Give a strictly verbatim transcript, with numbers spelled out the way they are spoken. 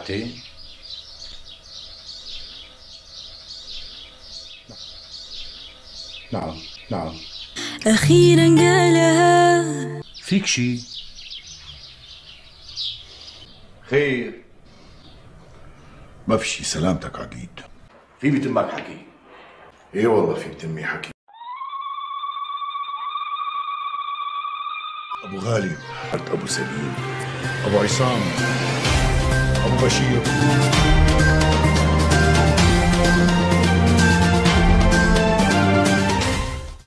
ساعتين؟ نعم نعم. أخيرا قالها. فيك شي؟ خير؟ ما في شي، سلامتك عقيد. في بتمك حكي؟ ايه والله في بتمي حكي. ابو غالب، ابو سليم، ابو عصام، ابو بشير.